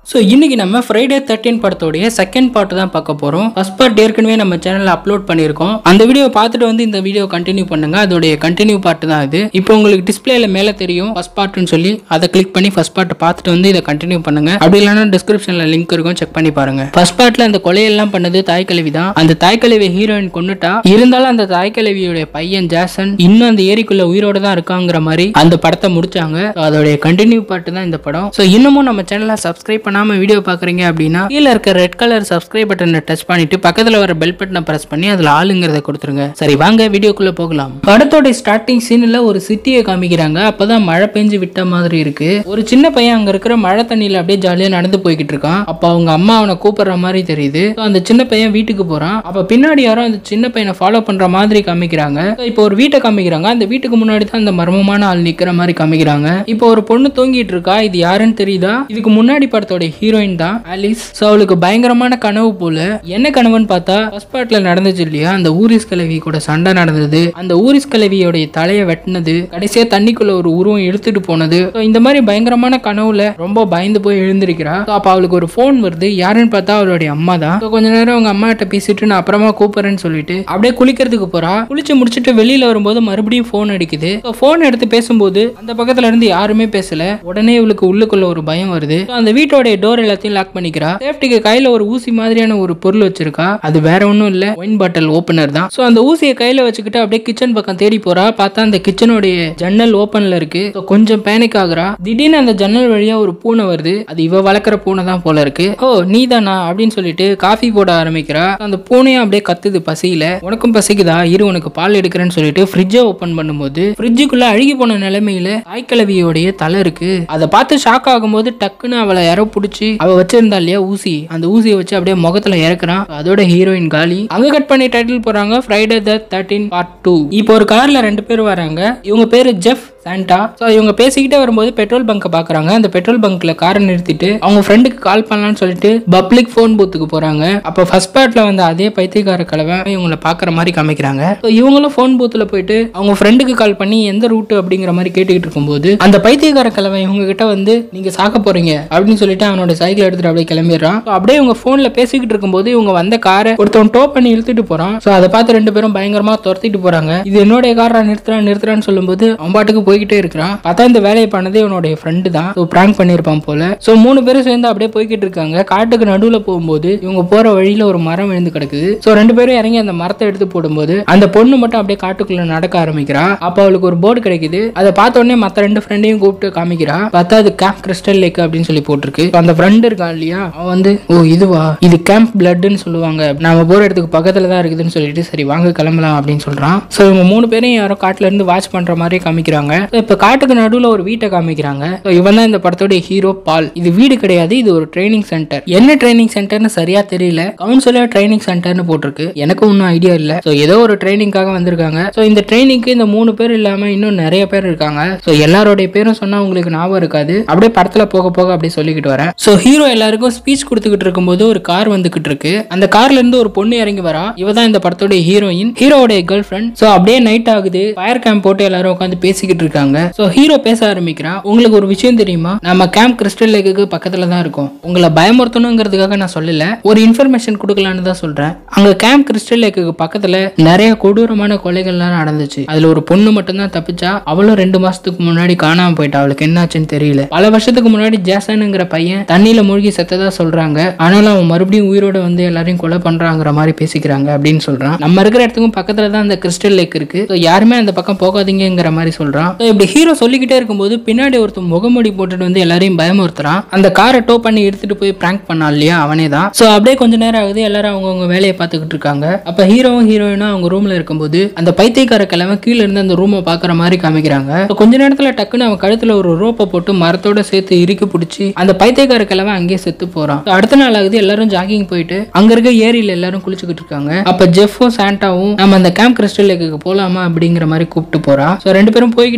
So இன்னைக்கு நம்ம Friday 13 படத்தோடைய செகண்ட் பார்ட் தான் பார்க்க போறோம். ஃபர்ஸ்ட் பார்ட் ஏற்கனவே நம்ம சேனல்ல அப்லோட் பண்ணியிருக்கோம். அந்த வீடியோ பார்த்துட்டு வந்து இந்த வீடியோ கண்டினியூ பண்ணுங்க. அதோடைய கண்டினியூ பார்ட் தான் இது. இப்போ உங்களுக்கு டிஸ்பிளேல மேலே தெரியும் ஃபர்ஸ்ட் பார்ட்னு சொல்லி, அதை கிளிக் பண்ணி ஃபர்ஸ்ட் பார்ட் பார்த்துட்டு வந்து இதை கண்டினியூ பண்ணுங்க. அப்படி இல்லைன்னா டிஸ்கிரிப்ஷன்ல லிங்க் இருக்கும், செக் பண்ணி பாருங்க. ஃபர்ஸ்ட் பார்ட்ல அந்த கொலையெல்லாம் பண்ணது தாய்க்கிழவி தான். அந்த தாய்க்கிழவி ஹீரோயின் கொண்டுட்டா, இருந்தாலும் அந்த தாய்க்கிழவியோட பையன் ஜாசன் இன்னும் அந்த ஏரிக்குள்ள உயிரோட தான் இருக்காங்கிற மாதிரி அந்த படத்தை முடிச்சாங்க. அதோடைய கண்டினியூ பார்ட் தான் இந்த படம். ஸோ இன்னமும் நம்ம சேனலை சப்ஸ்கிரைப் பண்ணாம வீடியோ பாக்குறீங்க அப்படின்னா கீழே இருக்க ரெட் கலர் சப்ஸ்கிரைப் பட்டனை டச் பண்ணிட்டு பக்கத்துல வர பெல் பட்டனை பிரஸ் பண்ணி அதுல ஆளுங்கிறத கொடுத்துருங்க. சரி வாங்க வீடியோக்குள்ள போகலாம். படத்தோட ஸ்டார்டிங் சீன்ல ஒரு சிட்டியை காமிக்கிறாங்க. அப்பதான் மழை பெஞ்சு விட்ட மாதிரி இருக்கு. ஒரு சின்ன பையன் அங்க இருக்கிற மழை தண்ணியில அப்படியே ஜாலியா நடந்து போய்கிட்டு இருக்கான். அப்ப அவங்க அம்மா அவனை கூப்பிடுற மாதிரி தெரியுது. அந்த சின்ன பையன் வீட்டுக்கு போறான். அப்ப பின்னாடி யாரும் அந்த சின்ன பையனை ஃபாலோ பண்ற மாதிரி காமிக்கிறாங்க. இப்போ ஒரு வீட்டை காமிக்கிறாங்க. அந்த வீட்டுக்கு முன்னாடி தான் அந்த மர்மமான ஆள் நிக்கிற மாதிரி காமிக்கிறாங்க. இப்போ ஒரு பொண்ணு தூங்கிட்டு இருக்கா. இது யாருன்னு தெரியுதா? இதுக்கு முன்னாடி படத்தோட ஹீரோயின் தான் ஆலிஸ். சோ அவளுக்கு பயங்கரமான கனவு போல. என்ன கனவுன்னு பார்த்தா ஃபர்ஸ்ட் பார்ட்ல நடந்துச்சு இல்லையா, அந்த ஊரிஸ் கிழவி கூட சண்டை நடந்தது, அந்த ஊரிஸ் கிழவியோட தலையை வெட்டினது, கடைசியா தண்ணிக்குள்ள ஒரு உருவம் எடுத்துட்டு போனது. இந்த மாதிரி பயங்கரமான கனவுல ரொம்ப பயந்து போய் எழுந்திருக்கிறா. அப்ப அவளுக்கு ஒரு போன் வருது. யாருன்னு பார்த்தா அவளுடைய அம்மா தான். கொஞ்ச நேரம் அவங்க அம்மா கிட்ட பேசிட்டு நான் அப்புறமா கூப்பிடுறேன்னு சொல்லிட்டு அப்படியே குளிக்கிறதுக்கு போறா. குளிச்சு முடிச்சுட்டு வெளியில வரும்போது மறுபடியும் போன் அடிக்குது. போன் எடுத்து பேசும்போது அந்த பக்கத்துல இருந்து யாருமே பேசல. உடனே இவளுக்கு உள்ளுக்குள்ள ஒரு பயம் வருது. அந்த வீட்டோட டோர் எல்லாத்தையும் லாக் பண்ணிக்கிறா. சேஃப்டிக்கு கையில ஒரு ஊசி மாதிரியான ஒரு பொருள் வச்சிருக்கா. அது வேற ஒண்ணும் இல்ல, ஒயின் பாட்டில் ஓபனர் தான். சோ அந்த ஊசியை கையில வச்சுக்கிட்டு அப்படியே கிச்சன் பக்கம் தேடி போறா. பார்த்தா அந்த கிச்சனுடைய ஜன்னல் ஓபன்ல இருக்கு. கொஞ்சம் பேனிக் ஆகுறா. திடீர்னு அந்த ஜன்னல் வழியா ஒரு பூனை வருது. அது இவ வளர்க்குற பூனை தான் போல இருக்கு. ஓ நீதானா அப்படின்னு சொல்லிட்டு காஃபி போட ஆரம்பிக்கிறா. அந்த பூனையும் அப்படியே கத்துது பசியில. உனக்கும் பசிக்குதா, இரு உனக்கு பால் எடுக்கிறேன்னு சொல்லிட்டு ஃப்ரிட்ஜை ஓபன் பண்ணும்போது ஃப்ரிட்ஜுக்குள்ள அழுகி போன நிலைமையில தாய்க்கிழவியோடைய தலை இருக்கு. அதை பார்த்து ஷாக் ஆகும்போது டக்குன்னு அவளை யாரோ பிடிச்சி அவ வச்சிருந்தா இல்லையா ஊசி, அந்த ஊசியை வச்சு அப்படியே முகத்துல இறக்குறான். அதோட ஹீரோயின் காலி. அங்க கட் பண்ணி டைட்டில் போறாங்க ஃப்ரைடே தி 13 பார்ட் 2. இப்போ ஒரு கார்ல 2 பேர் வராங்க. இவங்க பேரு ஜெஃப் சாண்டா. சோ இவங்க பேசிக்கிட்டே வரும்போது பெட்ரோல் பங்கை பாக்குறாங்க. அந்த பெட்ரோல் பங்க்ல காரை நிறுத்திட்டு அவங்க ஃப்ரெண்டுக்கு கால் பண்ணலாம்னு சொல்லிட்டு பப்ளிக் போன் பூத்துக்கு போறாங்க. அப்ப ஃபர்ஸ்ட் பார்ட்ல வந்து அதே பைத்தியக்கார கலவை இவங்களை பாக்குற மாதிரி காமிக்கிறாங்க. இவங்களும் போன் பூத்துல போயிட்டு அவங்க ஃப்ரெண்டுக்கு கால் பண்ணி எந்த ரூட் அப்படிங்கிற மாதிரி கேட்டுக்கிட்டு இருக்கும்போது அந்த பைத்தியக்கார கலவை இவங்க கிட்ட வந்து நீங்க சாக்க போறீங்க அப்படின்னு சொல்லிட்டு அவனோட சைக்கிள் எடுத்துட்டு அப்படியே கிளம்பிடுறான். அப்படியே இவங்க போன்ல பேசிக்கிட்டு இருக்கும்போது இவங்க வந்த காரை ஒருத்தவன் டோ பண்ணி இழுத்துட்டு போறான். சோ அதை பார்த்து 2 பேரும் பயங்கரமா துரத்திட்டு போறாங்க. இது என்னோட காரை நிறுத்துறான்னு சொல்லும்போது அவன் பாட்டுக்கு போய்கிட்டே இருக்கிறான். பார்த்தா இந்த வேலையை பண்ணது இவனுடைய ஃப்ரெண்டு தான். சோ பிராங்க் பண்ணிருப்பான் போல. சோ 3 பேரும் சேர்ந்து அப்படியே போய்கிட்டு இருக்காங்க. காட்டுக்கு நடுவுல போகும்போது இவங்க போற வழியில ஒரு மரம் விழுந்து கிடக்குது. சோ 2 பேரும் இறங்கி அந்த மரத்தை எடுத்து போடும்போது அந்த பொண்ணு மட்டும் அப்படியே காட்டுக்குள்ள நடக்க ஆரம்பிக்கிறா. அப்ப அவளுக்கு ஒரு போர்டு கிடைக்குது. அதை பார்த்த உடனே மத்த 2 ஃப்ரெண்டையும் கூப்பிட்டு காமிக்கிறா. பார்த்தா அது கேம்ப் கிறிஸ்டல் லேக் அப்படின்னு சொல்லி போட்டிருக்கு. அந்த ஃப்ரெண்ட் இருக்கான் இல்லையா, அவன் வந்து ஓ இதுவா, இது கேம்ப் பிளட்னு சொல்லுவாங்க, நாம போற இடத்துக்கு பக்கத்துல தான் இருக்குதுன்னு சொல்லிட்டு சரி வாங்க கிளம்பலாம் அப்படின்னு சொல்றான். சோ இவங்க 3 பேரையும் யாரோ காட்டுல இருந்து வாட்ச் பண்ற மாதிரி காமிக்கிறாங்க. இப்ப காட்டுக்கு நடுவுல ஒரு வீட்டை காமிக்கிறாங்க. இவன் தான் இந்த படத்தோட ஹீரோ பால். இது வீடு கிடையாது, இது ஒரு ட்ரைனிங் சென்டர். என்ன ட்ரைனிங் சென்டர்னு சரியா தெரியல. கவுன்சிலர் ட்ரைனிங் சென்டர்னு போட்டிருக்கு. எனக்கு ஒன்னும் ஐடியா இல்ல. சோ ஏதோ ஒரு ட்ரைனிங்காக வந்திருக்காங்க. சோ இந்த ட்ரைனிங்க்கு இந்த 3 பேர் இல்லாம இன்னும் நிறைய பேர் இருக்காங்க. சோ எல்லாரோட பேரும் சொன்னா உங்களுக்கு ஞாபகம் இருக்காது. அப்படியே படத்துல போக போக அப்படியே சொல்லிக்கிட்டு வரேன். சோ ஹீரோ எல்லாருக்கும் ஸ்பீச் கொடுத்துக்கிட்டு இருக்கும்போது ஒரு கார் வந்துகிட்டு இருக்கு. அந்த கார்ல இருந்து ஒரு பொண்ணு இறங்கி வரா. இவ தான் இந்த படத்தோட ஹீரோயின், ஹீரோட கேர்ள் ஃப்ரெண்ட். சோ அப்படியே நைட் ஆகுது. ஃபயர் கேம்ப் போட்டு எல்லாரும் உட்காந்து பேசிக்கிட்டு இருக்காங்க. சோ ஹீரோ பேச ஆரம்பிக்கிறான். உங்களுக்கு ஒரு விஷயம் தெரியுமா, நம்ம கேம்ப் கிறிஸ்டல் லேக்கு பக்கத்துல தான் இருக்கோம். உங்களை பயமுறுத்தணுங்கிறதுக்காக நான் சொல்லல, ஒரு இன்ஃபர்மேஷன் கொடுக்கலான்னு தான் சொல்றேன். அங்க கேம்ப் கிறிஸ்டல் லேக்கு பக்கத்துல நிறைய கொடூரமான கொலைகள்லாம் நடந்துச்சு. அதுல ஒரு பொண்ணு மட்டும் தான் தப்பிச்சா. அவளும் 2 மாசத்துக்கு முன்னாடி காணாம போயிட்டா. அவளுக்கு என்னாச்சுன்னு தெரியல. பல வருஷத்துக்கு முன்னாடி ஜாசன்ங்கிற பையன் தண்ணியில மூழ்கி செத்ததா சொல்றாங்க. ஆனாலும் அவன் மறுபடியும் உயிரோட வந்து எல்லாரையும் கொலை பண்றாங்கிற மாதிரி பேசிக்கிறாங்க அப்படின்னு சொல்றான். நம்ம இருக்கிற இடத்துக்கும் பக்கத்துல தான் அந்த கிறிஸ்டல் லேக் இருக்கு. யாருமே அந்த பக்கம் போகாதீங்கிற மாதிரி சொல்றான். இப்படி ஹீரோ சொல்லிக்கிட்டே இருக்கும்போது பின்னாடி ஒருத்தன் முகமூடி போட்டுட்டு வந்து எல்லாரையும் பயமுறுத்துறான். அந்த காரை டோ பண்ணி எடுத்துட்டு போய் பிராங்க் பண்ணா இல்லையா, அவனே தான். சோ அப்படியே கொஞ்ச நேரம் ஆகுது. எல்லாரும் அவங்க வேலையை பார்த்துக்கிட்டு இருக்காங்க. அப்ப ஹீரோவும் ஹீரோயினும் அவங்க ரூம்ல இருக்கும்போது அந்த பைத்தியக்கார கிழமை கீழே இருந்து அந்த ரூமை பாக்குற மாதிரி காமிக்கிறாங்க. கொஞ்ச நேரத்துல டக்குன்னு அவன் கழுத்துல ஒரு ரோப்பை போட்டு மரத்தோட சேர்த்து இறுக்கி பிடிச்சி அந்த பைத்தியக்கார கிழமை அங்கேயே செத்து போறான். அடுத்த நாள் ஆகுது. எல்லாரும் ஜாகிங் போயிட்டு அங்க இருக்க ஏரியில எல்லாரும் குளிச்சுக்கிட்டு இருக்காங்க. அப்ப ஜெஃப்பும் சாண்டாவும் நம்ம அந்த கேம்ப் கிறிஸ்டல் லேக்கு போலாமா அப்படிங்கிற மாதிரி கூப்பிட்டு போறா. சோ 2 பேரும் போய்கிட்டே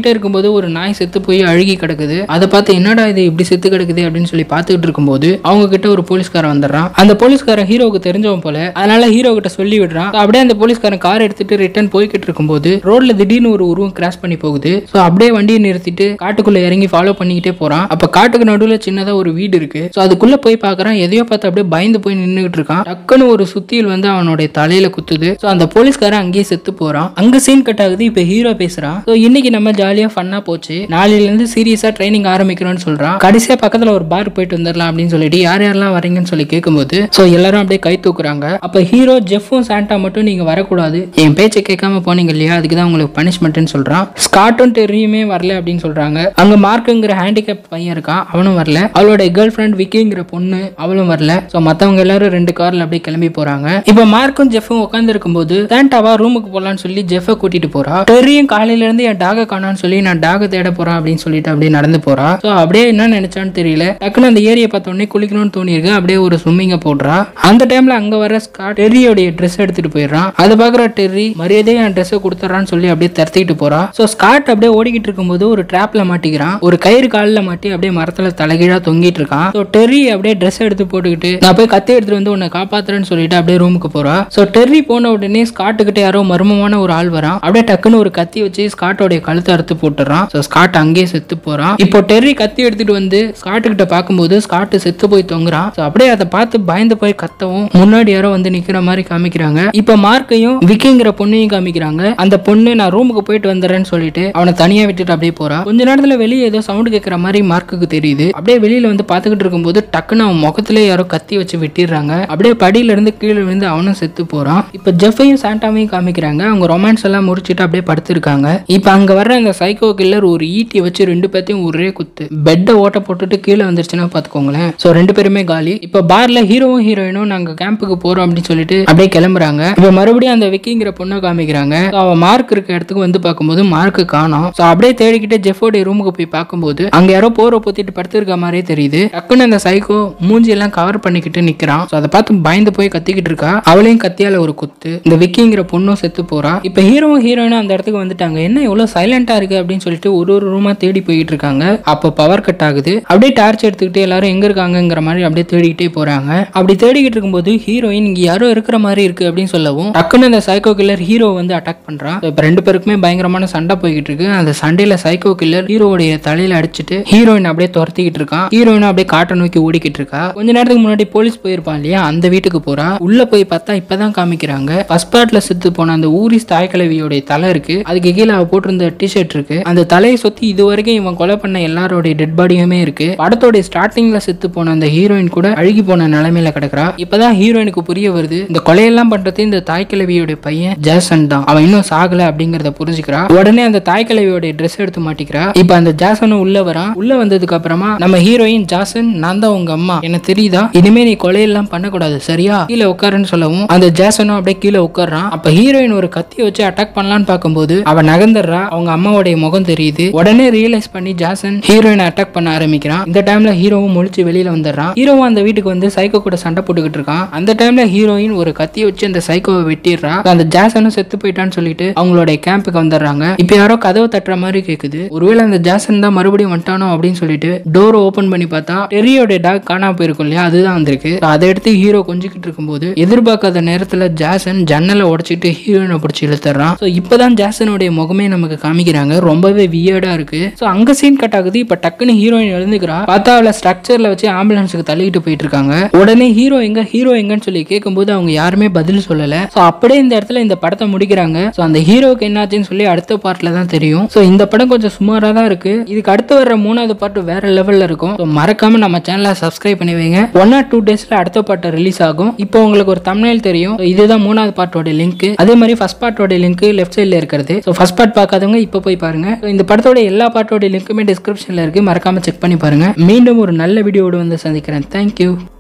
பார்த்துக்கிட்டே இருக்கும்போது ஒரு நாய் செத்து போய் அழுகி கிடக்குது. அதை பார்த்து என்னடா இது இப்படி செத்து கிடக்குது அப்படின்னு சொல்லி பார்த்துக்கிட்டு இருக்கும்போது அவங்க கிட்ட ஒரு போலீஸ்காரன் வந்துடுறான். அந்த போலீஸ்காரன் ஹீரோவுக்கு தெரிஞ்சவன் போல, அதனால ஹீரோ கிட்ட சொல்லி விடுறான். அப்படியே அந்த போலீஸ்காரன் கார் எடுத்துட்டு ரிட்டர்ன் போய்கிட்டு இருக்கும்போது ரோட்ல திடீர்னு ஒரு உருவம் கிராஸ் பண்ணி போகுது. சோ அப்படியே வண்டியை நிறுத்திட்டு காட்டுக்குள்ள இறங்கி ஃபாலோ பண்ணிக்கிட்டே போறான். அப்ப காட்டுக்கு நடுவுல சின்னதா ஒரு வீடு இருக்கு. சோ அதுக்குள்ள போய் பாக்குறான். எதையோ பார்த்து அப்படியே பயந்து போய் நின்னுகிட்டு இருக்கான். டக்குன்னு ஒரு சுத்தியில் வந்து அவனுடைய தலையில குத்துது. சோ அந்த போலீஸ்காரன் அங்கேயே செத்து போறான். அங்க சீன் கட் ஆகுது. இப்ப ஹீரோ பேசுறான். சோ இன்னைக்கு நம்ம ஜாலியா ஃபன்னா போச்சு, நாளையில இருந்து சீரியஸா ட்ரைனிங் ஆரம்பிக்கிறோம்னு சொல்றான். கடைசியா பக்கத்துல ஒரு பார் போயிட்டு வந்துடலாம் அப்படின்னு சொல்லிட்டு யார் யாரெல்லாம் வரீங்கன்னு சொல்லி கேட்கும்போது சோ எல்லாரும் அப்படியே கை தூக்குறாங்க. அப்ப ஹீரோ ஜெஃப்பும் சாண்டா மட்டும் நீங்க வரக்கூடாது, என் பேச்சை கேட்காம போனீங்க இல்லையா, அதுக்குதான் உங்களுக்கு பனிஷ்மெண்ட்னு சொல்றான். ஸ்காட்டும் டெர்ரியுமே வரல அப்படின்னு சொல்றாங்க. அங்க மார்க்குங்கிற ஹேண்டிகேப் பையன் இருக்கான், அவனும் வரல. அவளோட கேர்ள் ஃபிரெண்ட் விக்கிங்கிற பொண்ணு அவளும் வரல. சோ மத்தவங்க எல்லாரும் 2 கார்ல அப்படியே கிளம்பி போறாங்க. இப்ப மார்க்கும் ஜெஃப்பும் உட்கார்ந்து இருக்கும்போது சாண்டாவா ரூமுக்கு போலான்னு சொல்லி ஜெஃப்பை கூட்டிட்டு போறா. டெர்ரியும் காலையில இருந்து என் டாக காணான்னு சொல்லி நான் டாக தேட போறேன் அப்படின்னு சொல்லிட்டு அப்படியே நடந்து போறா. சோ அப்படியே என்ன நினைச்சான்னு தெரியல, டக்குன்னு அந்த ஏரியை பார்த்த உடனே குளிக்கணும்னு தோணி இருக்கு. அப்படியே ஒரு ஸ்விம்மிங்க போடுறா. அந்த டைம்ல அங்க வர ஸ்காட் டெர்ரியோட ட்ரெஸ் எடுத்துட்டு போயிடுறான். அதை பாக்குற டெர்ரி மரியாதையா என் ட்ரெஸ் கொடுத்துறான்னு சொல்லி அப்படியே தரத்திட்டு போறா. சோ ஸ்காட் அப்படியே ஓடிக்கிட்டு இருக்கும்போது ஒரு டிராப்ல மாட்டிக்கிறான். ஒரு கயிறு காலில் மாட்டி அப்படியே மரத்துல தலைகீழா தொங்கிட்டு இருக்கான். சோ டெர்ரி அப்படியே ட்ரெஸ் எடுத்து போட்டுக்கிட்டு நான் போய் கத்தி எடுத்துட்டு வந்து உன்னை காப்பாத்துறேன்னு சொல்லிட்டு அப்படியே ரூமுக்கு போறா. சோ டெர்ரி போன உடனே ஸ்காட் கிட்ட யாரோ மர்மமான ஒரு ஆள் வரான். அப்படியே டக்குன்னு ஒரு கத்தி வச்சு ஸ்காட்டோட கழுத்தை அறுத்து போட்டுறான். சோ ஸ்காட் அங்கேயே செத்து போறான். இப்போ டெர்ரி கத்தி எடுத்துட்டு வந்து ஸ்காட் கிட்ட பார்க்கும்போது ஸ்காட் செத்து போய் தொங்குறான். சோ அப்படியே அதை பார்த்து பயந்து போய் கத்தவும் முன்னாடி யாரோ வந்து நிக்கிற மாதிரி காமிக்கிறாங்க. இப்ப மார்க்கையும் விக்கிங்கிற பொண்ணையும் காமிக்கிறாங்க. அந்த பொண்ணு நான் ரூமுக்கு போயிட்டு வந்துடுறேன்னு சொல்லிட்டு அவனை தனியா விட்டுட்டு அப்படியே போறா. கொஞ்ச நேரத்துல வெளியே ஏதோ சவுண்ட் கேட்கற மாதிரி மார்க்குக்கு தெரியுது. அப்படியே வெளியில வந்து பாத்துக்கிட்டு இருக்கும்போது டக்குன்னு அவன் முகத்திலே யாரோ கத்தி வச்சு வெட்டிடுறாங்க. அப்படியே படியில இருந்து கீழே விழுந்து அவனும் செத்து போறான். இப்ப ஜெஃப்பையும் சாண்டாவையும் காமிக்கிறாங்க. அவங்க ரொமான்ஸ் எல்லாம் முடிச்சிட்டு அப்படியே படுத்திருக்காங்க. இப்ப அங்க வர்ற அந்த சைக்கோ கில்லர் ஒரு ஈட்டி வச்சு 2 பேத்தையும் ஒரே குத்து பெட்டை ஓட்ட போட்டுட்டு கீழே வந்துருச்சுன்னா பாத்துக்கோங்களேன். சோ 2 பேருமே காலி. இப்ப பார்ல ஹீரோவும் ஹீரோயினும் நாங்க கேம்புக்கு போறோம் அப்படின்னு சொல்லிட்டு அப்படியே கிளம்புறாங்க. இப்ப மறுபடியும் அந்த விக்கிங்கிற பொண்ணை காமிக்கிறாங்க. அவ மார்க் இருக்க இடத்துக்கு வந்து பார்க்கும்போது மார்க் காணோம். சோ அப்படியே தேடிக்கிட்டு ஜெஃபோட ரூமுக்கு போய் பார்க்கும்போது அங்க யாரோ போற பொத்திட்டு படுத்திருக்க மாதிரியே தெரியுது. டக்குன்னு அந்த சைக்கோ மூஞ்சி எல்லாம் கவர் பண்ணிக்கிட்டு நிக்கிறான். சோ அதை பார்த்து பயந்து போய் கத்திக்கிட்டு இருக்கா. அவளையும் கத்தியால ஒரு குத்து. இந்த விக்கிங்கிற பொண்ணும் செத்து போறா. இப்ப ஹீரோவும் ஹீரோயினும் அந்த இடத்துக்கு வந்துட்டாங்க. என்ன இவ்வளவு சைலண்டா இருக்கு அப்படின்னு சொல்லிட்டு ஒரு ரூமா தேடி போயிட்டு இருக்காங்க. அப்ப பவர் கட் ஆகுது. அப்படியே டார்ச் எடுத்துக்கிட்டு எல்லாரும் எங்க இருக்காங்கிற மாதிரி அப்படியே தேடிக்கிட்டே போறாங்க. அப்படி தேடிக்கிட்டு இருக்கும்போது ஹீரோயின் இங்க யாரோ இருக்கிற மாதிரி இருக்கு அப்படின்னு சொல்லவும் டக்குன்னு அந்த சைக்கோ கில்லர் ஹீரோ வந்து அட்டாக் பண்றான். இப்ப 2 பேருக்குமே பயங்கரமான சண்டை போய்கிட்டு இருக்கு. அந்த சண்டையில சைக்கோ கில்லர் ஹீரோவுடைய தலையில அடிச்சுட்டு ஹீரோயின் அப்படியே துரத்திக்கிட்டு இருக்கான். ஹீரோயின் அப்படியே காட்டை நோக்கி ஓடிக்கிட்டு இருக்கா. கொஞ்ச நேரத்துக்கு முன்னாடி போலீஸ் போயிருப்பான் இல்லையா, அந்த வீட்டுக்கு போறா. உள்ள போய் பார்த்தா இப்பதான் காமிக்கிறாங்க ஃபர்ஸ்ட் பார்ட்ல செத்து போன அந்த ஊரிஸ் தாய்க்கிழவியோட தலை இருக்கு. அதுக்கு கீழே அவ போட்டிருந்த டிஷர்ட் இருக்கு. அந்த தலையை சுத்தி இது வரைக்கும் இவன் கொலை பண்ண எல்லாரோட டெட் பாடியுமே இருக்கு. படத்தோட ஸ்டார்டிங்ல செத்து போன அந்த ஹீரோயின் கூட அழுகி போன நிலைமையில கிடக்குறா. இப்பதான் ஹீரோயினுக்கு புரிய வருது இந்த கொலையெல்லாம் பண்றது இந்த தாய்க்கிழவியோட பையன் ஜாசன் தான், அவன் இன்னும் சாகல அப்படிங்கறத புரிஞ்சுக்கிறா. உடனே அந்த தாய்க்கிழவியோட ட்ரெஸ் எடுத்து மாட்டிக்கிறா. இப்ப அந்த ஜாசனும் உள்ள வரான். உள்ள வந்ததுக்கு அப்புறமா நம்ம ஹீரோயின் ஜாசன் நான் தான் உங்க அம்மா, என்ன தெரியுதா, இனிமே நீ கொலையெல்லாம் பண்ணக்கூடாது சரியா, கீழே உட்காருன்னு சொல்லவும் அந்த ஜாசனும் அப்படியே கீழே உட்கார்றான். அப்ப ஹீரோயின் ஒரு கத்தி வச்சு அட்டாக் பண்ணலான்னு பார்க்கும்போது அவ நகர்ந்துடுறா. அவங்க அம்மாவோட முகம் தெரியுது. உடனே ரியலைஸ் பண்ணி ஜாசன் ஹீரோயினை அட்டாக் பண்ண ஆரம்பிக்கிறான். இந்த டைம்ல ஹீரோவும் முழிச்சு வெளியில வந்துடுறான். ஹீரோவும் அந்த வீட்டுக்கு வந்து சைக்கோ கூட சண்டை போட்டுக்கிட்டு இருக்கான். அந்த டைம்ல ஹீரோயின் ஒரு கத்தி வச்சு அந்த சைக்கோவை வெட்டிடுறா. அந்த ஜாசனும் செத்து போயிட்டான்னு சொல்லிட்டு அவங்களோட கேம்புக்கு வந்துடுறாங்க. இப்ப யாரோ கதவை தட்டுற மாதிரி கேக்குது. ஒருவேளை அந்த ஜாசன் தான் மறுபடியும் வந்துட்டானோ அப்படின்னு சொல்லிட்டு டோர் ஓபன் பண்ணி பார்த்தா டெர்ரியோட டாக் காணாம போயிருக்கும் இல்லையா, அதுதான் வந்திருக்கு. அதை எடுத்து ஹீரோ கொஞ்சிக்கிட்டு இருக்கும்போது எதிர்பார்க்காத நேரத்துல ஜாசன் ஜன்னலை உடைச்சிட்டு ஹீரோயினை பிடிச்சி இழுத்துறான். சோ இப்பதான் ஜாசனுடைய முகமே நமக்கு காமிக்கிறாங்க. ரொம்பவே வியர்டா இருக்கு. சோ அங்க சீன் கட் ஆகுது. இப்ப டக்குன்னு ஹீரோயின் எழுந்துக்கிறா. பார்த்தா அவளை ஸ்ட்ரக்சர்ல வச்சு ஆம்புலன்ஸுக்கு தள்ளிட்டு போயிட்டு இருக்காங்க. உடனே ஹீரோ எங்கன்னு சொல்லி கேட்கும்போது அவங்க யாருமே பதில் சொல்லல. சோ அப்படியே இந்த இடத்துல இந்த படத்தை முடிக்கிறாங்க. சோ அந்த ஹீரோக்கு என்னாச்சுன்னு சொல்லி அடுத்த பார்ட்ல தான் தெரியும். சோ இந்த படம் கொஞ்சம் சுமாரா தான் இருக்கு. இதுக்கு அடுத்து வர்ற 3வது பார்ட் வேற லெவல்ல இருக்கும். சோ மறக்காம நம்ம சேனலை சப்ஸ்கிரைப் பண்ணி வைங்க. 1 or 2 டேஸ்ல அடுத்த பார்ட் ரிலீஸ் ஆகும். இப்போ உங்களுக்கு ஒரு தம்ப்நெயில் தெரியும். இதுதான் 3வது பார்ட்டோட லிங்க். அதே மாதிரி ஃபர்ஸ்ட் பார்ட்டோட லிங்க் லெஃப்ட் சைடுல இருக்கிறது. சோ ஃபர்ஸ்ட் பார்ட் பார்க்காதவங்க இப்போ போய் பாருங்க. இந்த படத்தோட எல்லா பார்ட்டோட லிங்க்குமே டிஸ்கிரிப்ஷன்ல இருக்கு. மறக்காம செக் பண்ணி பாருங்க. மீண்டும் ஒரு நல்ல வீடியோவோட வந்து சந்திக்கிறேன். தேங்க்யூ.